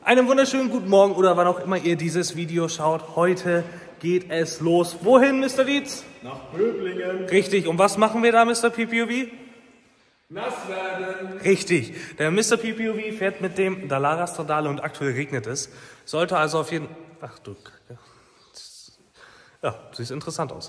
Einen wunderschönen guten Morgen oder wann auch immer ihr dieses Video schaut. Heute geht es los. Wohin, Mr. Dietz? Nach Böblingen. Richtig. Und was machen wir da, Mr. PPOV? Nass werden. Richtig. Der Mr. PPOV fährt mit dem Dallara Stradale und aktuell regnet es. Sollte also auf jeden... Ach du Kacke. Ja, sieht interessant aus.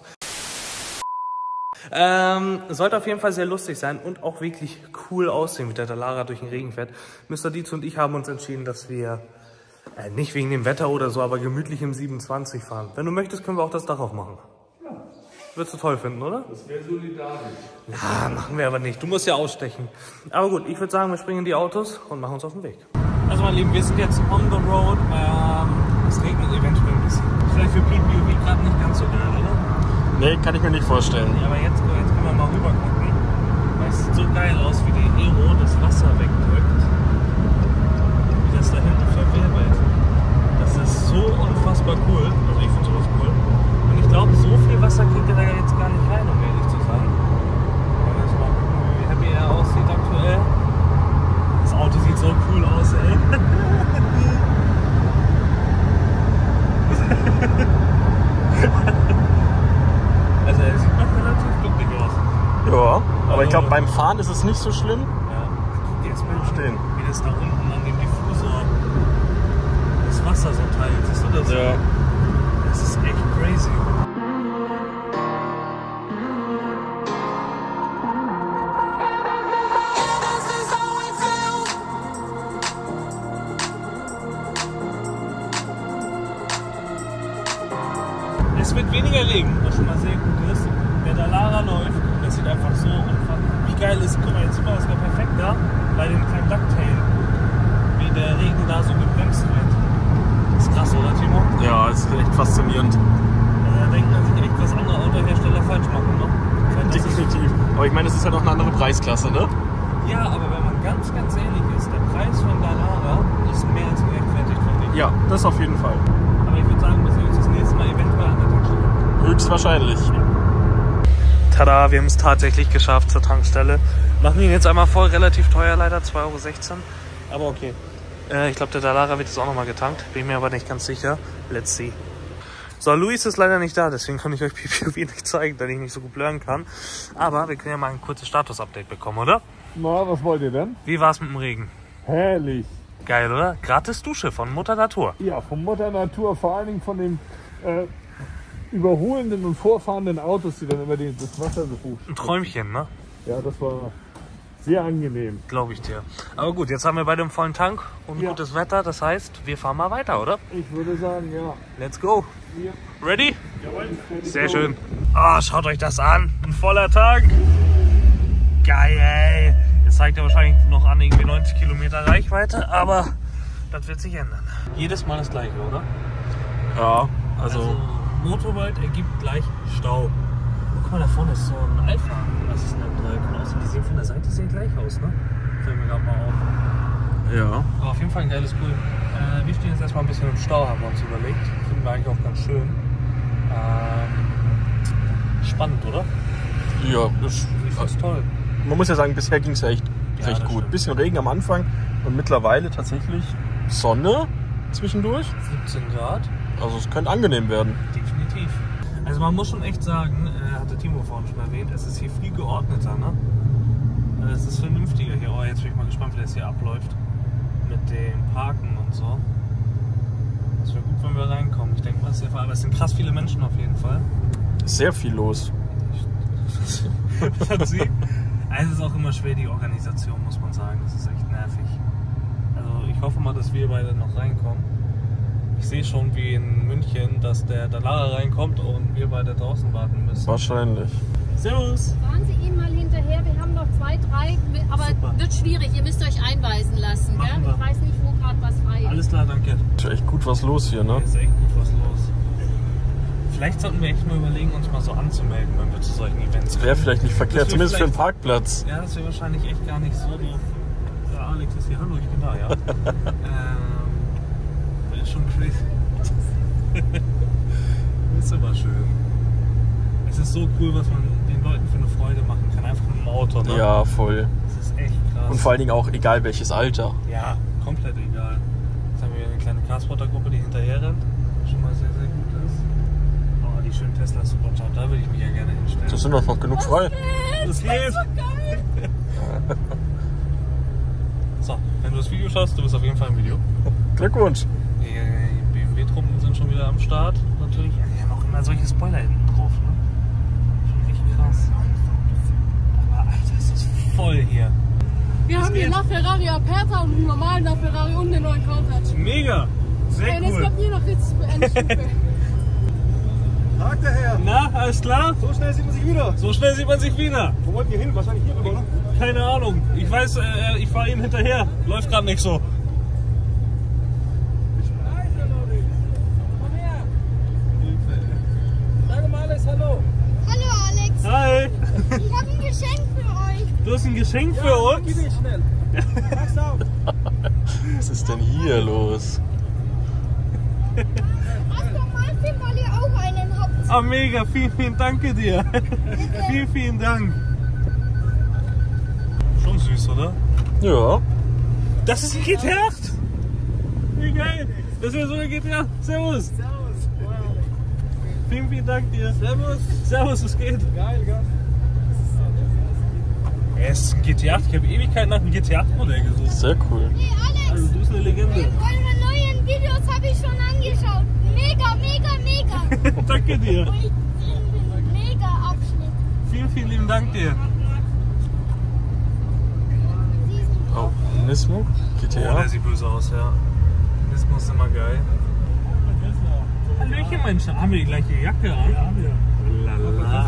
Sollte auf jeden Fall sehr lustig sein und auch wirklich cool aussehen, wie der Dallara durch den Regen fährt. Mr. Dietz und ich haben uns entschieden, dass wir nicht wegen dem Wetter oder so, aber gemütlich im 27 fahren. Wenn du möchtest, können wir auch das Dach aufmachen. Ja. Würdest du toll finden, oder? Das wäre solidarisch. Ja, machen wir aber nicht. Du musst ja ausstechen. Aber gut, ich würde sagen, wir springen in die Autos und machen uns auf den Weg. Also meine Lieben, wir sind jetzt on the road. Es regnet eventuell ein bisschen. Vielleicht für PPOV gerade nicht ganz so geil, oder? Nee, kann ich mir nicht vorstellen. Ja, aber jetzt können wir mal rüber gucken. Weil es sieht so geil aus, wie die Aero das Wasser wegdrückt. Wie das da hinten verwirbelt. Das ist so unfassbar cool. Also ich finde sowas cool. Und ich glaube, so viel Wasser kriegt ihr da jetzt gar nicht rein, um ehrlich zu sein. Wenn wir jetzt mal gucken, wie happy er aussieht aktuell. Das Auto sieht so cool aus, ey. Also er sieht noch relativ glücklich aus. Ja, aber ich glaube beim Fahren ist es nicht so schlimm. Ja, guck dir jetzt mal stehen. Wie das da unten an dem Diffusor das Wasser so teilt. Siehst du das? Ja. Das ist echt crazy. Es wird weniger Regen, was schon mal sehr gut ist. Der Dallara läuft, das sieht einfach so unfassbar. Wie geil ist, guck mal, jetzt sieht man das gar perfekt da, bei dem kleinen Ducktail, wie der Regen da so gebremst wird. Das ist krass, oder Timo? Ja, ist echt faszinierend. Da denkt man sich echt, was andere Autohersteller falsch machen, ne? Definitiv. Aber ich meine, es ist halt auch eine andere Preisklasse, ne? Ja, aber wenn man ganz ehrlich ist, der Preis von Dallara ist mehr als gerechtfertigt, finde ich. Ja, das auf jeden Fall. Aber ich würde sagen, wir sehen uns das nächste Mal eventuell an der Tankstelle. Höchstwahrscheinlich. Tada, wir haben es tatsächlich geschafft zur Tankstelle. Machen ihn jetzt einmal voll, relativ teuer leider, 2,16 €. Aber okay. Ich glaube, der Dallara wird jetzt auch nochmal getankt. Bin mir aber nicht ganz sicher. Let's see. So, Luis ist leider nicht da, deswegen kann ich euch PPOV nicht zeigen, da ich nicht so gut blurren kann. Aber wir können ja mal ein kurzes Status-Update bekommen, oder? Na, was wollt ihr denn? Wie war es mit dem Regen? Herrlich. Geil, oder? Gratis Dusche von Mutter Natur. Ja, von Mutter Natur, vor allen Dingen von den überholenden und vorfahrenden Autos, die dann immer das Wasser so Ein Träumchen, ne? Ja, das war sehr angenehm. Glaube ich dir. Aber gut, jetzt haben wir beide einen vollen Tank und gutes Wetter. Das heißt, wir fahren mal weiter, oder? Ich würde sagen, ja. Let's go. Ja. Ready? Jawohl. Sehr schön. Oh, schaut euch das an. Ein voller Tank. Geil. Jetzt zeigt er wahrscheinlich noch an irgendwie 90 Kilometer Reichweite, aber das wird sich ändern. Jedes Mal das gleiche, oder? Ja, also Motorwald ergibt gleich Stau. Guck mal, da vorne ist so ein Alpha-Assistent. Die sehen von der Seite sehr gleich aus, ne? Fällt mir gerade mal auf. ja. Aber auf jeden Fall ein geiles Cool. Wir stehen jetzt erstmal ein bisschen im Stau, haben wir uns überlegt. Finden wir eigentlich auch ganz schön. Spannend, oder? Ja, Ich find's toll. man muss ja sagen, bisher ging es ja echt Ja, recht das gut. stimmt. Bisschen Regen am Anfang und mittlerweile tatsächlich Sonne zwischendurch. 17 Grad. Also es könnte angenehm werden. Definitiv. Also man muss schon echt sagen, hatte Timo vorhin schon erwähnt, es ist hier viel geordneter, ne? Es ist vernünftiger hier. Oh, jetzt bin ich mal gespannt, wie das hier abläuft. Mit dem Parken und so. Es wäre gut, wenn wir reinkommen. Ich denke mal, aber es sind krass viele Menschen auf jeden Fall. Sehr viel los. Was hat sie? Also es ist auch immer schwer, die Organisation, muss man sagen. Das ist echt nervig. Also ich hoffe mal, dass wir beide noch reinkommen. Ich sehe schon wie in München, dass der Dallara reinkommt und wir beide draußen warten müssen. Wahrscheinlich. Servus! Fahren Sie ihm mal hinterher, wir haben noch 2, 3, aber Super. wird schwierig, ihr müsst euch einweisen lassen. Machen Gell? wir. Ich weiß nicht, wo gerade was frei ist. Alles klar, danke. Ist echt gut was los hier, ne? Hier ist echt gut was los. Vielleicht sollten wir echt mal überlegen, uns mal so anzumelden, wenn wir zu solchen Events Wäre vielleicht nicht verkehrt, Das wär zumindest für einen vielleicht- Parkplatz. Ja, das wäre wahrscheinlich echt gar nicht so doof. Ja, Alex ist hier. Hallo, ich bin da, ja. Das ist schon crazy. Das ist aber schön. Es ist so cool, was man den Leuten für eine Freude machen kann. Einfach mit dem Auto, ne? Ja, voll. Das ist echt krass. Und vor allen Dingen auch egal welches Alter. Ja, komplett egal. Jetzt haben wir kleine Carsporter-Gruppe, die hinterher rennt. Schon mal sehr, sehr gut ist. Oh, die schönen Tesla Supercharger, da würde ich mich ja gerne hinstellen. Da sind doch noch genug frei. Das geht! So, wenn du das Video schaust, du bist auf jeden Fall im Video. Glückwunsch. Die BMW-Truppen sind schon wieder am Start. Natürlich, ja, die haben auch immer solche Spoiler hinten drauf. Ne? Schon echt krass. Aber Alter, ist das voll hier. Wir haben hier LaFerrari Aperta und einen normalen LaFerrari und den neuen Countach. Mega! Sehr Das cool. kommt hier noch jetzt zur Endstufe. Tag der Herr. Na, alles klar? So schnell sieht man sich wieder. So schnell sieht man sich wieder. Wo wollt ihr hin? Wahrscheinlich hier rüber, ne? Keine Ahnung. Ich weiß, ich fahre ihm hinterher. Läuft gerade nicht so. Sag mal alles Hallo. Hallo Alex, Hi. ich habe ein Geschenk für euch. Du hast ein Geschenk für uns? Gib ihn schnell. Pass auf. Was ist denn hier los? Aston Martin, weil ihr auch einen habt. Ah, mega. Vielen, vielen Dank dir. Vielen, vielen Dank. Schon süß, oder? Ja. Das ist ein GT8. Wie geil. Das ist ja so ein GT8. Servus. Vielen, vielen Dank dir. Servus. Servus, es geht. Geil, geil. Es ist ein GT8. Ich habe Ewigkeit nach einem GT8-Modell gesucht. Sehr cool. Hey Alex, Also, du bist eine Legende. eure neuen Videos habe ich schon angeschaut. Mega, mega, mega. Danke dir. Und ich bin mega Abschnitt. Vielen, vielen lieben Dank dir. Oh, Nismo? Oh, GTA? der sieht böse aus, ja. Nismo ist immer geil. Hallöchen, Menschen. Haben wir die gleiche Jacke an? Ja, haben wir. Lala.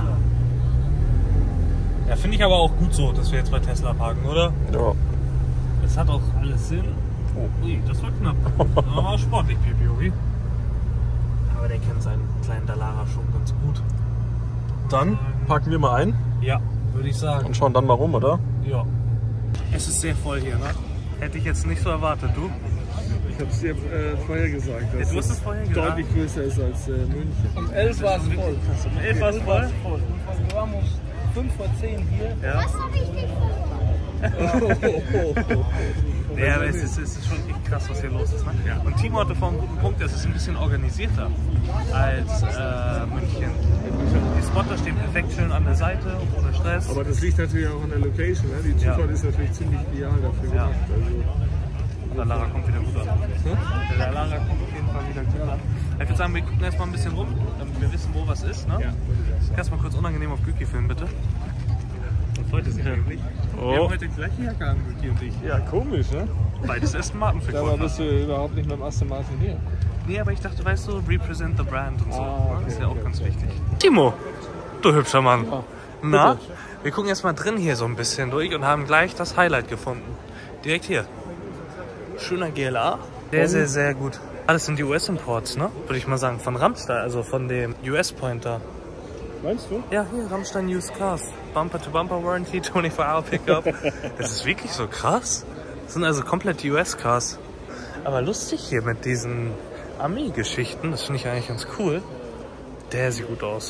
Ja, finde ich aber auch gut so, dass wir jetzt bei Tesla parken, oder? Ja. Das hat auch alles Sinn. Oh, ui, das war knapp. Das war auch sportlich, Pipi, okay? Aber der kennt seinen kleinen Dallara schon ganz gut. Dann packen wir mal ein Ja, würde ich sagen. und schauen dann mal rum, oder? Ja. Es ist sehr voll hier, ne? Hätte ich jetzt nicht so erwartet, du? Ich hab's dir vorher gesagt, dass Du hast es vorher gesagt. deutlich größer ist als München. Um 11 war es voll. Um 11 war es voll? Wir waren um 5 vor 10 hier. Ja. Was habe ich nicht verloren? Ja, aber es ist schon echt krass, was hier los ist. Ne? Ja. Und Timo hatte vorhin einen guten Punkt, es ist ein bisschen organisierter als München. Die Spotter stehen perfekt schön an der Seite, ohne Stress. Aber das liegt natürlich auch an der Location. Ne? Die Zufahrt ist natürlich ziemlich ideal dafür Ja. gemacht. Also, Der Lara kommt wieder gut an. Der Lara kommt auf jeden Fall wieder gut an. Ich würde sagen, wir gucken erstmal ein bisschen rum, damit wir wissen, wo was ist. Ne? ja. Kannst du mal kurz unangenehm auf Güki filmen, bitte? Und freut es sich wirklich. Wir haben heute gleiche Jacke an, Güki und ich. Ja, komisch, ne? Beides Aston Martin Dabei Verkäufer. bist du überhaupt nicht mit dem Aston Martin hier. Nee, aber ich dachte, weißt du, represent the brand und so. Ah, okay, das ist ja auch okay, ganz okay. wichtig. Timo, du hübscher Mann. Ja, Na, wir gucken jetzt mal drin hier so ein bisschen durch und haben gleich das Highlight gefunden. Direkt hier. Schöner GLA. Sehr, sehr, sehr gut. Alles sind die US-Imports, ne? Würde ich mal sagen. Von Rammstein, also von dem US-Pointer. Meinst du? Ja, hier, Rammstein Used Cars. Bumper-to-Bumper Warranty, 24-Hour Pickup. Das ist wirklich so krass. Das sind also komplett US-Cars. Aber lustig hier mit diesen Ami-Geschichten. Das finde ich eigentlich ganz cool. Der sieht gut aus.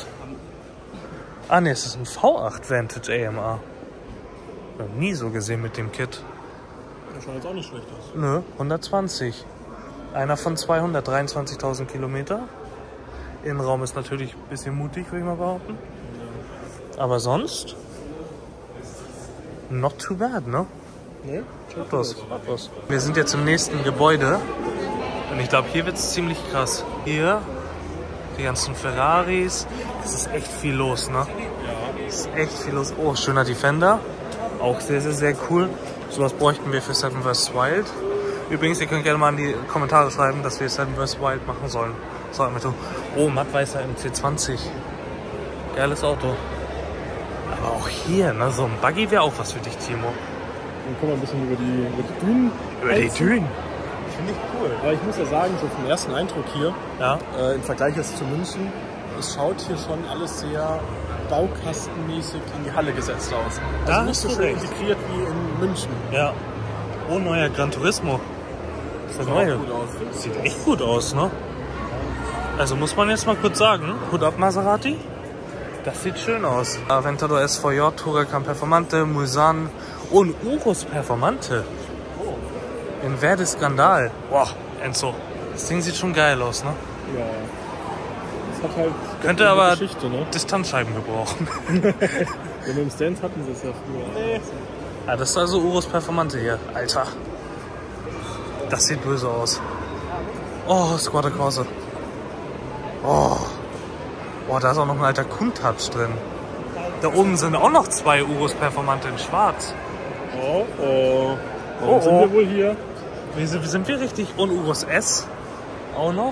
Ah ne, es ist ein V8 Vantage AMA. Noch nie so gesehen mit dem Kit. Das schaut jetzt auch nicht schlecht aus. Nö, 120. Einer von 223.000 Kilometer. Innenraum ist natürlich ein bisschen mutig, würde ich mal behaupten. Aber sonst not too bad, ne? Ne? Hat was. Wir sind jetzt im nächsten Gebäude. Und ich glaube, hier wird es ziemlich krass. Hier die ganzen Ferraris. Es ist echt viel los, ne? Es ist echt viel los. Oh, schöner Defender. Auch sehr, sehr, sehr cool. Sowas bräuchten wir für Seven vs. Wild. Übrigens, ihr könnt gerne mal in die Kommentare schreiben, dass wir Seven vs. Wild machen sollen. Sag mal so. Oh, mattweißer MC20. Geiles Auto. Aber auch hier, ne? So ein Buggy wäre auch was für dich, Timo. Dann kommen wir ein bisschen über die Dünen. Über die Dünen. Finde ich cool. Aber ich muss ja sagen, so vom ersten Eindruck hier, Ja. im Vergleich jetzt zu München, es schaut hier schon alles sehr baukastenmäßig in die Halle gesetzt aus. Da Also nicht hast so du schön recht. integriert wie in München. Ja. Oh, neuer Gran Turismo. Das ist der Sieht neue. auch gut aus. Sieht echt gut aus, ne? Also muss man jetzt mal kurz sagen, Hut ab Maserati. Das sieht schön aus. Aventador SVJ, Huracan Performante, Mulsanne und Urus Performante. In Verde Skandal. Boah, Enzo. Das Ding sieht schon geil aus, ne? Ja. Das hat halt Könnte aber Geschichte, ne? Distanzscheiben gebrauchen. Ja, mit dem Stand hatten sie es ja früher. Nee. Ja, das ist also Urus Performante hier. Alter. Das sieht böse aus. Oh, Squatter Corsa. Oh. Boah, da ist auch noch ein alter Countach drin. Da oben sind auch noch 2 Urus Performante in schwarz. Oh, oh. Warum sind wir wohl hier? Sind wir richtig? Und Urus S auch noch?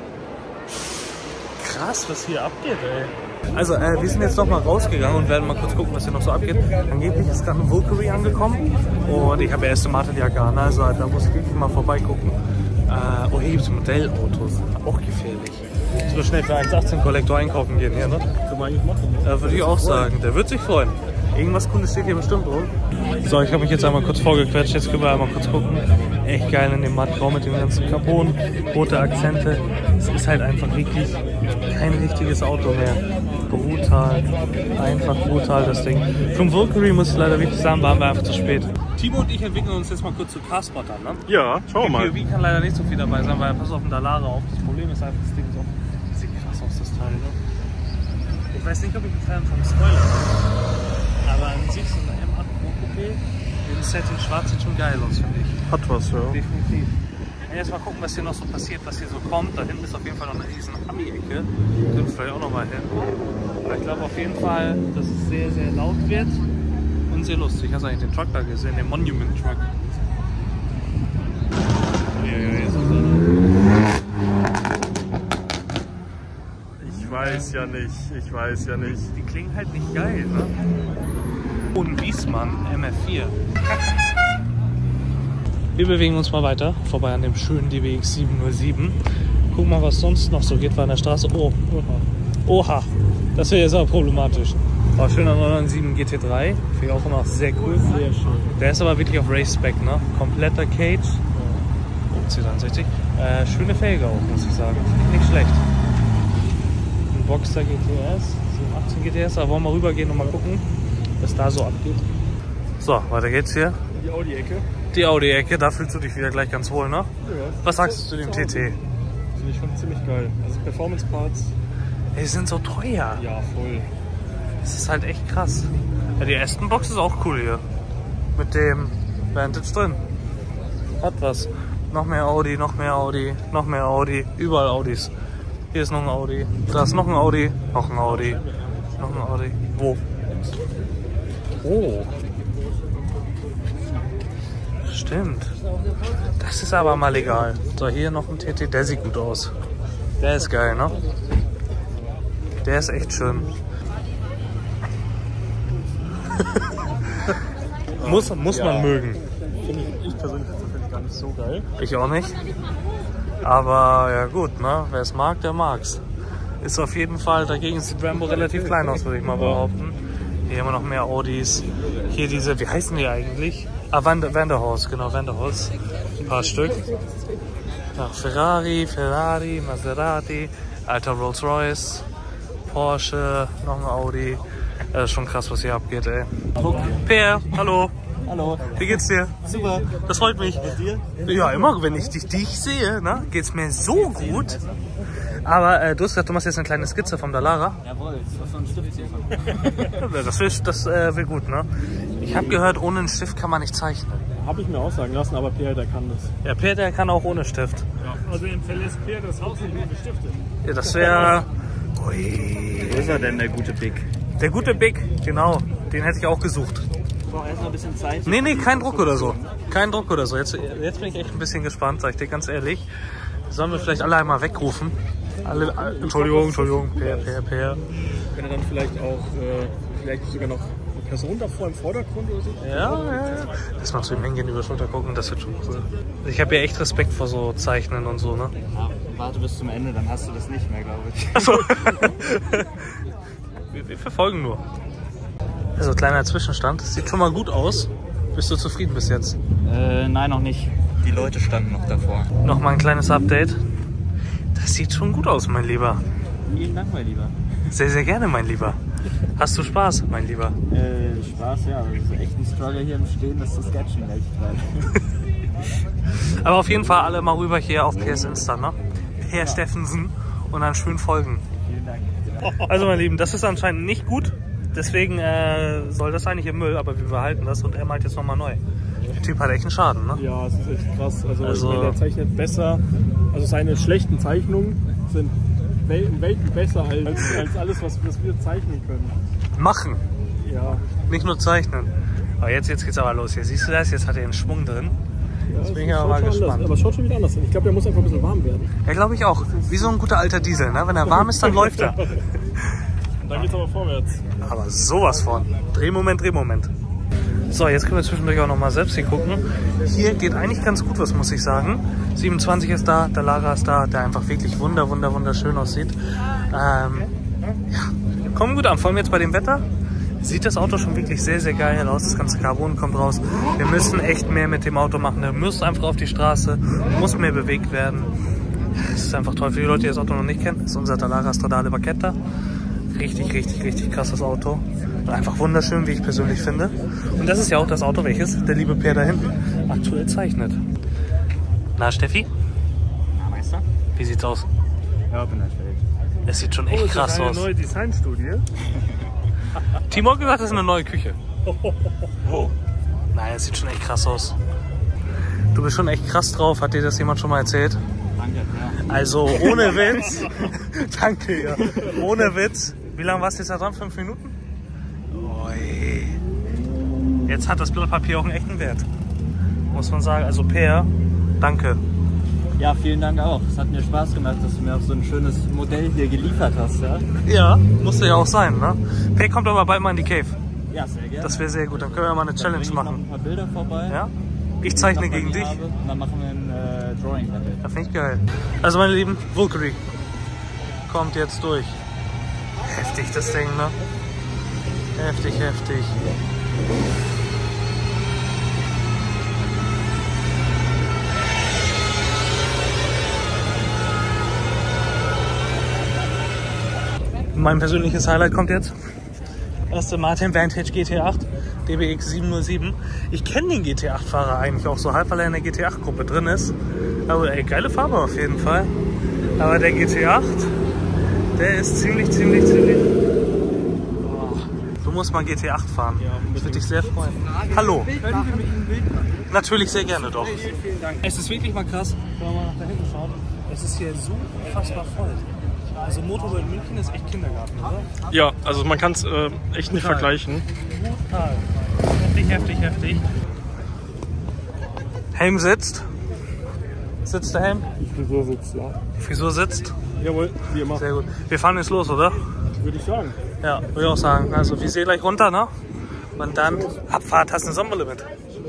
Krass, was hier abgeht, ey. Also, wir sind jetzt noch mal rausgegangen und werden mal kurz gucken, was hier noch so abgeht. Angeblich ist gerade ein Valkyrie angekommen und ich habe ja erst eine Martin Jagana, also da muss ich wirklich mal vorbeigucken. Oh, hier gibt es Modellautos, auch gefährlich. So schnell für 1,18 Kollektor einkaufen gehen hier, ne? Können wir eigentlich machen, ne? Würde ich auch sagen, der wird sich freuen. Irgendwas Cooles steht hier bestimmt rum. So, ich habe mich jetzt einmal kurz vorgequetscht, jetzt können wir einmal kurz gucken. Echt geil in dem Mattgrau mit den ganzen Carbon, rote Akzente. Es ist halt einfach wirklich kein richtiges Auto mehr. Brutal, einfach brutal das Ding. Vom Valkyrie muss ich leider wirklich sagen, waren wir einfach zu spät. Timo und ich entwickeln uns jetzt mal kurz zu Carspottern, ne? Ja, schauen wir mal. POV kann leider nicht so viel dabei sein, weil pass auf den Dallara auf. Das Problem ist einfach, das Ding ist auch, sieht krass aus, das Teil, ne? Ich weiß nicht, ob ich ein Fan vom Spoiler bin, aber an sich so eine M8 Pro Coupé im Setting schwarz sieht schon geil aus, finde ich. Hat was, ja. Definitiv. Jetzt mal gucken, was hier noch so passiert, was hier so kommt. Da hinten ist auf jeden Fall noch eine riesen Ami-Ecke. Können wir vielleicht auch noch mal hin. Aber ich glaube auf jeden Fall, dass es sehr, sehr laut wird und sehr lustig. Hast du eigentlich den Truck da gesehen, den Monument Truck? Ich weiß ja nicht. Die klingen halt nicht geil, ne? Und Wiesmann MF4. Wir bewegen uns mal weiter, vorbei an dem schönen DBX 707. Gucken mal, was sonst noch so geht, war an der Straße. Oh, oha, das wäre jetzt aber problematisch. War schöner 997 GT3, finde ich auch immer sehr cool. Sehr schön. Der ist aber wirklich auf Race-Spec, ne? Kompletter Cage. Oh, C63. Schöne Felge auch, muss ich sagen. Nicht schlecht. Ein Boxster GTS, 718 GTS, aber wollen wir mal rübergehen und mal gucken, was da so abgeht. So, weiter geht's hier. Die Audi-Ecke. Die Audi-Ecke, da fühlst du dich wieder gleich ganz wohl, ne? Ja. Was sagst du zu dem TT? Finde ich schon ziemlich geil. Also Performance-Parts. Die sind so teuer. Ja, voll. Das ist halt echt krass. Ja, die Aston-Box ist auch cool hier. Mit dem Vantage drin. Hat was. Noch mehr Audi, noch mehr Audi, noch mehr Audi. Überall Audis. Hier ist noch ein Audi. Da ist noch ein Audi. Noch ein Audi. Noch ein Audi. Wo? Oh. Stimmt. Das ist aber mal egal. So, hier noch ein TT. Der sieht gut aus. Der ist geil, ne? Der ist echt schön. muss man mögen. Finde ich persönlich tatsächlich gar nicht so geil. Ich auch nicht. Aber ja gut, ne? Wer es mag, der mag's. Ist auf jeden Fall, dagegen sieht Rambo relativ klein aus, würde ich mal behaupten. Hier haben wir noch mehr Audis. Hier diese, wie heißen die eigentlich? Ah, Vanderhorst, genau, Vanderhorst. Ein paar Stück. Ja, Ferrari, Maserati, alter Rolls Royce, Porsche, noch ein Audi. Das ist schon krass, was hier abgeht, ey. Per, hallo. Hallo. Wie geht's dir? Super. Das freut mich. Mit dir? Ja, immer, wenn ich dich sehe, ne, geht's mir so gut. Aber du hast gesagt, du machst jetzt eine kleine Skizze vom Dallara. Jawohl, das war so ein Stift hier. Das wär gut, ne? Ich habe gehört, ohne einen Stift kann man nicht zeichnen. Habe ich mir auch sagen lassen, aber Pierre, der kann das. Ja, Per, der kann auch ohne Stift. Ja, also verlässt Pierre das Haus nicht ohne Stifte. Ja, das wäre... Wo ist er denn, der gute Big? Der gute Big, genau. Den hätte ich auch gesucht. Ich brauche erst noch ein bisschen Zeit. Nee, kein Druck oder so. Kein Druck oder so. Jetzt bin ich echt ein bisschen gespannt, sag ich dir ganz ehrlich. Sollen wir vielleicht alle einmal wegrufen? Alle, Entschuldigung, Per. Könnte dann vielleicht auch, vielleicht sogar noch eine Person davor im Vordergrund oder so? Ja. Lass mal zu ihm hingehen, über die Schulter gucken, das wird schon cool. Ich habe ja echt Respekt vor so Zeichnen und so, ne? Ja, warte bis zum Ende, dann hast du das nicht mehr, glaube ich. Achso. wir verfolgen nur. Also kleiner Zwischenstand. Das sieht schon mal gut aus. Bist du zufrieden bis jetzt? Nein, noch nicht. Die Leute standen noch davor. Noch mal ein kleines Update. Das sieht schon gut aus, mein Lieber. Vielen Dank, mein Lieber. Sehr, sehr gerne, mein Lieber. Hast du Spaß, mein Lieber? Spaß, ja. Das ist echt ein Struggle hier im Stehen, das zu sketchen, echt. Aber auf jeden Fall alle mal rüber hier auf PS Insta, ne? Per Steffensen und dann schön folgen. Vielen Dank. Also meine Lieben, das ist anscheinend nicht gut. Deswegen soll das eigentlich im Müll, aber wir behalten das und er malt jetzt nochmal neu. Der Typ hat echt einen Schaden, ne? Ja, es ist echt krass. Also Also- ich meine, der zeichnet besser. Also seine schlechten Zeichnungen sind Welten besser als alles, was wir zeichnen können. Machen, Ja, nicht nur zeichnen. Aber jetzt geht's aber los. Hier siehst du das, jetzt hat er einen Schwung drin. Jetzt bin ich es aber mal schaut schon gespannt. anders, aber es schaut schon wieder anders aus. Ich glaube, der muss einfach ein bisschen warm werden. Ja, glaube ich auch. Wie so ein guter alter Diesel, ne? Wenn er warm ist, dann läuft er. Und dann geht's aber vorwärts. Aber sowas von. Drehmoment, Drehmoment. So, jetzt können wir zwischendurch auch noch mal selbst hier gucken. Hier geht eigentlich ganz gut was, muss ich sagen. 27 ist da, der Lara ist da, der einfach wirklich wunderschön aussieht. Ja, kommen gut an, vor allem jetzt bei dem Wetter. Sieht das Auto schon wirklich sehr, sehr geil aus. Das ganze Carbon kommt raus. Wir müssen echt mehr mit dem Auto machen. Der muss einfach auf die Straße, muss mehr bewegt werden. Es ist einfach toll. Für die Leute, die das Auto noch nicht kennen, das ist unser Dallara Stradale Vachetta. Richtig krasses Auto. Und einfach wunderschön, wie ich persönlich finde. Und das ist ja auch das Auto, welches der liebe Per da hinten aktuell zeichnet. Na, Steffi? Meister? Wie sieht's aus? Ja, bin halt fertig. Es sieht schon echt krass aus. neue Designstudie. Timo hat gesagt, das ist eine neue Küche. Nein, es sieht schon echt krass aus. Du bist schon echt krass drauf. Hat dir das jemand schon mal erzählt? Danke, ja. Also ohne Witz. Danke, ja. Ohne Witz. Wie lange warst du jetzt da dran? 5 Minuten? Ui. Jetzt hat das Blatt Papier auch einen echten Wert. Muss man sagen. Also Per, danke. Ja, vielen Dank auch. Es hat mir Spaß gemacht, dass du mir auch so ein schönes Modell hier geliefert hast. Ja, Ja, musste ja auch sein, ne? Per kommt aber bald mal in die Cave. ja sehr gerne. Das wäre sehr gut. Dann können wir mal eine Challenge Bring ich noch machen. ein paar Bilder vorbei. Ja? Ich die zeichne noch bei gegen mir dich. habe. Und dann machen wir ein Drawing Battle. Das finde ich geil. Also meine Lieben, Valkyrie kommt jetzt durch. Heftig das Ding, ne? Heftig. Mein persönliches Highlight kommt jetzt. Aston Martin Vantage GT8 DBX 707. Ich kenne den GT8-Fahrer eigentlich auch so halb, weil er in der GT8-Gruppe drin ist. Aber ey, geile Farbe auf jeden Fall. Aber der GT8, der ist ziemlich. Oh, du musst mal GT8 fahren. Ich würde dich sehr freuen. Hallo. Können wir mit Ihnen ein Bild machen? Natürlich sehr gerne doch. Vielen Dank. Es ist wirklich mal krass, wenn man mal nach da hinten schaut. Es ist hier so unfassbar voll. Also Motorworld München ist echt Kindergarten, oder? Ja, also man kann es echt nicht vergleichen. Brutal. Heftig. Helm sitzt. Sitzt der Helm? Die Frisur sitzt, ja. Die Frisur sitzt. Jawohl, wie immer. Sehr gut. Wir fahren jetzt los, oder? Würde ich sagen. Ja, würde ich auch sagen. Also wir sehen gleich runter, ne? Und dann Abfahrt. Hast du eine Sonnenbrille mit?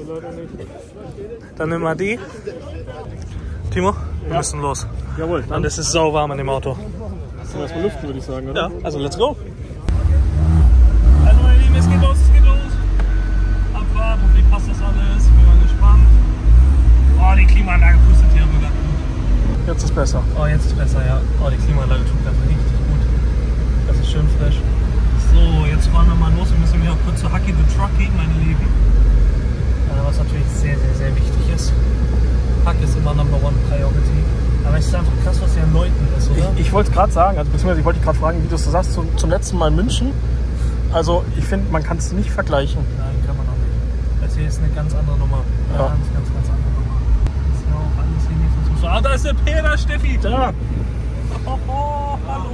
Dann nimm mal die. Timo, wir müssen los. Jawohl, Und dann es ist sauwarm in dem Auto. erstmal lüften, würde ich sagen, oder? Ja, also let's go. Also meine Lieben, es geht los. Abfahrt, hoffentlich passt das alles. Ich bin mal gespannt. Oh, die Klimaanlage pustet hier aber ganz gut. Jetzt ist besser. Oh, jetzt ist besser, ja. Oh, die Klimaanlage tut ganz richtig gut. Das ist schön frisch. So, jetzt fahren wir mal los. Wir müssen wieder kurz zu Hucky the Trucky, meine Lieben. Was natürlich sehr wichtig ist. Huck ist immer Number One Priority. Aber es ist einfach krass, was hier an Leuten ist, oder? Ich wollte es gerade sagen, also beziehungsweise ich wollte dich gerade fragen, wie du es sagst, zum letzten Mal in München. Also ich finde, man kann es nicht vergleichen. Nein, kann man auch nicht. Das hier ist eine ganz andere Nummer. Ja. Ganz andere Nummer. Das ist ja auch alles hier nicht so zu. Ah, da ist der Peter, Steffi, da! Oh, hallo!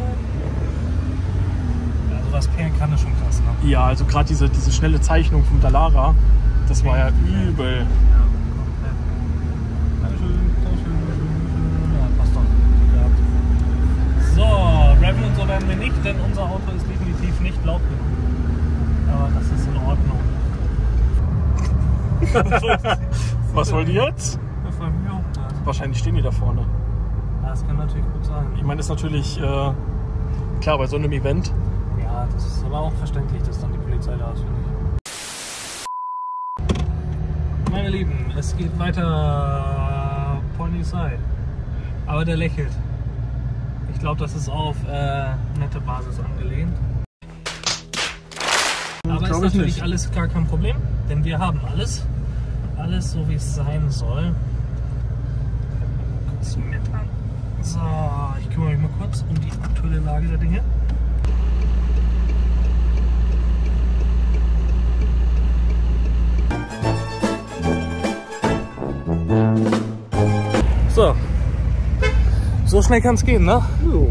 Also was Per kann, ist schon krass, ne? Ja, also gerade diese schnelle Zeichnung vom Dallara, das war ja übel. Ja, komplett. Dankeschön. Ja, passt doch. So, Reven und so werden wir nicht, denn unser Auto ist definitiv nicht laut genug. Aber das ist in Ordnung. Was wollt ihr jetzt? Das war mir auch klar. Wahrscheinlich stehen die da vorne. Ja, das kann natürlich gut sein. Ich meine, das ist natürlich klar bei so einem Event. Ja, das ist aber auch verständlich, dass dann die Polizei da ist, finde ich. Meine Lieben, es geht weiter Polizei. Aber der lächelt. Ich glaube, das ist auf nette Basis angelehnt. Aber ist natürlich alles gar kein Problem, denn wir haben alles. Alles so, wie es sein soll. kurz mit an. So, ich kümmere mich mal kurz um die aktuelle Lage der Dinge. So schnell kann es gehen, ne? Jo.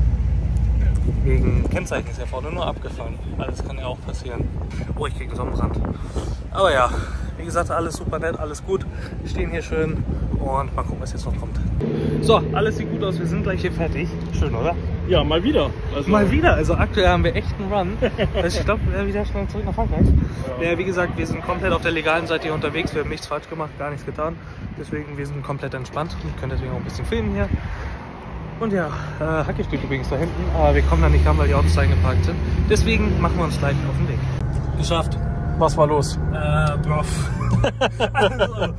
Wegen Kennzeichen ist ja vorne nur abgefahren. Alles kann ja auch passieren. Oh, ich kriege einen Sonnenbrand. Aber ja, wie gesagt, alles super nett, alles gut. Wir stehen hier schön und mal gucken, was jetzt noch kommt. So, alles sieht gut aus, wir sind gleich hier fertig. Schön, oder? Ja, mal wieder. Also Mal wieder, also aktuell haben wir echt einen Run. Also ich glaube, wir werden wieder schnell zurück nach Frankreich. Ja, wie gesagt, wir sind komplett auf der legalen Seite hier unterwegs. Wir haben nichts falsch gemacht, gar nichts getan. Deswegen, wir sind komplett entspannt und können deswegen auch ein bisschen filmen hier. Und ja, Hacke steht übrigens da hinten, aber wir kommen da nicht ran, weil die Autos eingeparkt sind. Deswegen machen wir uns gleich auf den Weg. Geschafft. Was war los? Broff. Also,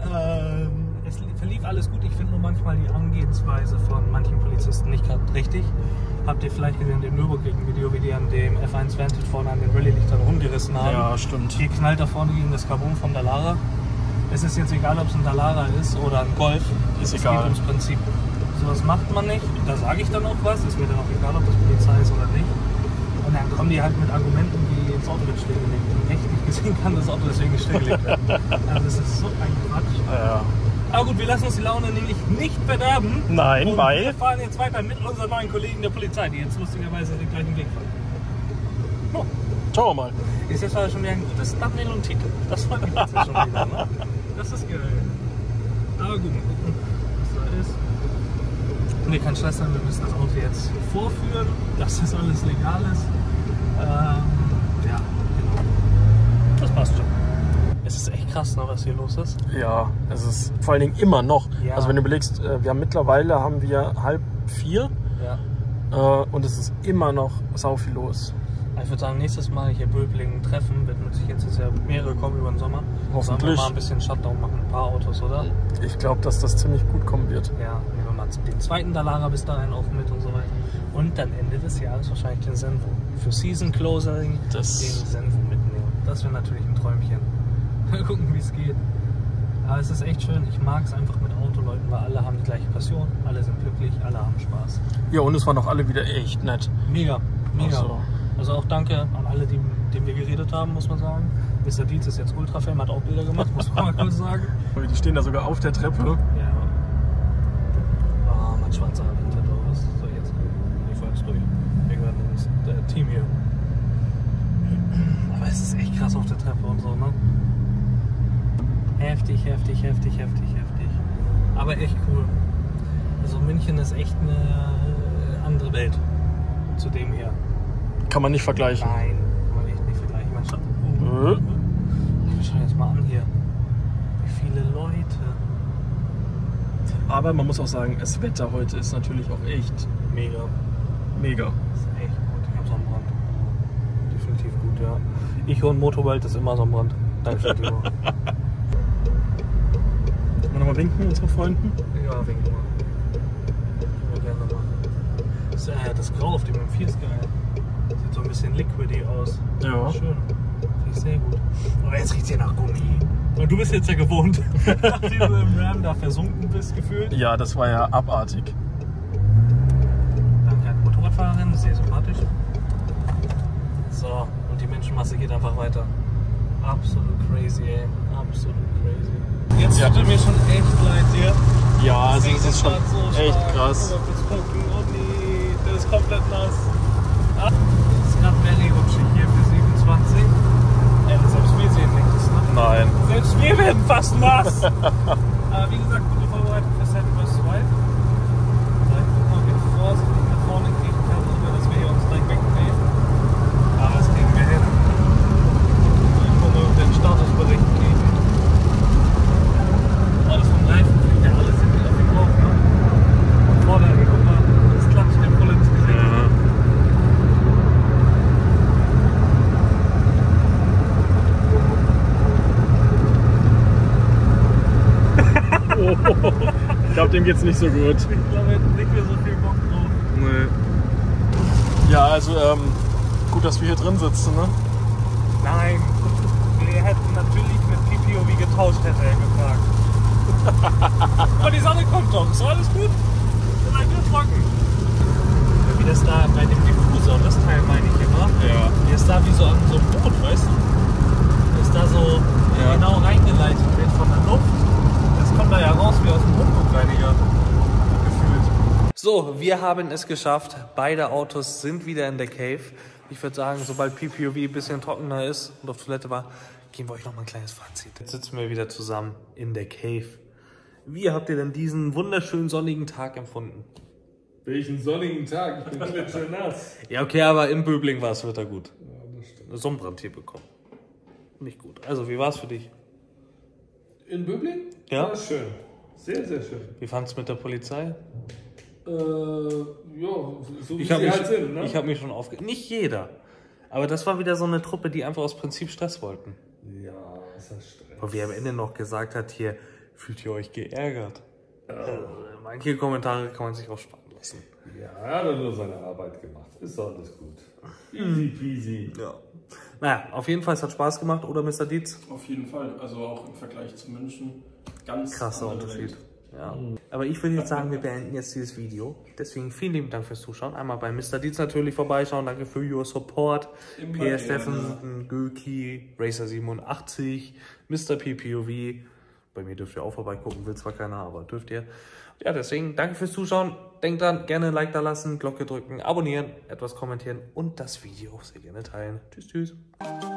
es verlief alles gut. Ich finde nur manchmal die Angehensweise von manchen Polizisten nicht gerade richtig. Habt ihr vielleicht gesehen in dem Nürburgring-Video, wie die an dem F1 Vantage vorne an den Rallye-Lichtern rumgerissen haben? Ja, stimmt. Hier knallt da vorne gegen das Carbon vom Dallara. Es ist jetzt egal, ob es ein Dallara ist oder ein Golf. Ist es egal. geht ums Prinzip. Sowas macht man nicht. Da sage ich dann auch was. Ist mir dann auch egal, ob das Polizei ist oder nicht. Und dann kommen die halt mit Argumenten, wie ins Auto wird stillgelegt. Und rechtlich gesehen kann das Auto deswegen nicht stillgelegt werden. Also das ist so ein Quatsch. Ja. Aber gut, wir lassen uns die Laune nämlich nicht verderben. Nein, und weil? wir fahren jetzt weiter mit unseren neuen Kollegen der Polizei, die jetzt lustigerweise den gleichen Weg fahren. Oh, Schauen wir mal. ist jetzt schon wieder ein gutes Thumbnail und Titel. Das freut mich jetzt schon wieder, ne? Das ist geil. Aber gut, mal gucken, was da ist. Nee, kein Stress sein, wir müssen das Auto jetzt vorführen, dass das alles legal ist. Ja, genau. Das passt schon. Es ist echt krass, ne, was hier los ist. Ja, es ist vor allen Dingen immer noch. Ja. Also wenn du überlegst, mittlerweile haben wir 3:30 Ja. und es ist immer noch sau viel los. Ich würde sagen, nächstes Mal hier Böblingen treffen, wird mit sich jetzt ja mehrere kommen über den Sommer. Hoffentlich. Sollen wir mal ein bisschen Shutdown machen, ein paar Autos, oder? Ich glaube, dass das ziemlich gut kommen wird. Ja, nehmen wir mal den zweiten Dallara bis dahin auch mit und so weiter. Und dann Ende des Jahres wahrscheinlich den Senvo. Für Season Closing den Senvo mitnehmen. Das wäre natürlich ein Träumchen. Mal gucken, wie es geht. Aber es ist echt schön. Ich mag es einfach mit Autoleuten, weil alle haben die gleiche Passion, alle sind glücklich, alle haben Spaß. Ja, und es waren auch alle wieder echt nett. Mega, mega. Ach so. Also auch danke an alle, die, mit denen wir geredet haben, muss man sagen. Mr. Dietz ist jetzt Ultrafan, hat auch Bilder gemacht, muss man mal kurz sagen. Die stehen da sogar auf der Treppe. Ja. Oh, mein schwarzer Aventador. Was soll ich jetzt? Ich fahr jetzt durch. Wir gehören ins Team hier. Aber es ist echt krass auf der Treppe und so, ne? Heftig, heftig, heftig, heftig, heftig. Aber echt cool. Also München ist echt eine andere Welt zu dem hier. Kann man nicht vergleichen. Nein, kann man echt nicht vergleichen. Ich schau jetzt mal an hier. Wie viele Leute. Aber man muss auch sagen, das Wetter heute ist natürlich auch echt Mega. mega. Das ist echt gut. Ich hab Sonnenbrand. Definitiv gut, ja. Ich und Motorwelt ist immer Sonnenbrand. Dankeschön, Timo. Wollen wir nochmal winken, unsere Freunden? Ja, wink mal. Ja, gerne mal. Das Grau auf dem M4 ist geil. Sieht so ein bisschen liquidy aus. Ja. Schön. Finde ich sehr gut. Aber jetzt riecht es hier nach Gummi. Und du bist jetzt ja gewohnt, nachdem du im Ram da versunken bist, gefühlt. Ja, das war ja abartig. Danke an die Motorradfahrerin, sehr sympathisch. So, und die Menschenmasse geht einfach weiter. Absolut crazy, ey. Absolut crazy. Jetzt tut mir schon echt leid hier. Ja, also es ist schon so echt stark. krass. Oh, nee, der ist komplett nass. Ah, es ist gerade very rutschig hier für 27. Selbst wir sehen nichts, ne? Nein. Selbst wir werden fast nass. Aber wie gesagt, gute Vorbereitung für Sandburst 2. Vielleicht gucken wir, ob wir vorsichtig nach vorne kriegen können, ohne dass wir hier uns direkt wegdrehen. Aber das kriegen wir hin. Irgendwo mal den Statusbericht kriegen. Alles vom Reifen kriegt ja alles in die Öffnung drauf, ne? Vorne, guck mal, das klatscht dem voll ins Gesicht. Ja. Ich glaube, dem geht's nicht so gut. Ich glaube, er hat nicht mehr so viel Bock drauf. Nee. Ja, also gut, dass wir hier drin sitzen, ne? Nein, wir hätten natürlich mit PPOV getauscht, hätte er gefragt. Aber die Sonne kommt doch, ist alles So, wir haben es geschafft. Beide Autos sind wieder in der Cave. Ich würde sagen, sobald PPOV ein bisschen trockener ist und auf Toilette war, geben wir euch noch mal ein kleines Fazit. Jetzt sitzen wir wieder zusammen in der Cave. Wie habt ihr denn diesen wunderschönen sonnigen Tag empfunden? Welchen sonnigen Tag? Ich bin klitschnass nass. Ja, okay, aber in Böbling war es wieder gut. Ja, das stimmt. Eine Sonnenbrand hier bekommen. Nicht gut. Also, wie war es für dich? In Böbling? Ja. War schön. Sehr, sehr schön. Wie fandest du mit der Polizei? Ja, so wie Ich sie habe halt sind, ne? mich schon aufgeregt. Nicht jeder. Aber das war wieder so eine Truppe, die einfach aus Prinzip Stress wollten. Ja, ist das Stress. Wo wir am Ende noch gesagt hat, hier, fühlt ihr euch geärgert? Manche Kommentare kann man sich auch sparen lassen. Ja, er hat nur seine Arbeit gemacht. Ist doch alles gut. Easy peasy. Ja. Naja, auf jeden Fall, es hat Spaß gemacht, oder Mr. Dietz? Auf jeden Fall. Also auch im Vergleich zu München. Ganz Krasser andere Unterschied. Welt. Ja. Aber ich würde jetzt sagen, wir beenden jetzt dieses Video. Deswegen vielen lieben Dank fürs Zuschauen. Einmal bei Mr. Dietz natürlich vorbeischauen. Danke für your support. Immer Pierre gerne. Steffen, Göki, Racer87, Mr. PPOV. Bei mir dürft ihr auch vorbeigucken, will zwar keiner, aber dürft ihr. Ja, deswegen danke fürs Zuschauen. Denkt dran, gerne ein Like da lassen, Glocke drücken, abonnieren, etwas kommentieren und das Video sehr gerne teilen. Tschüss, tschüss.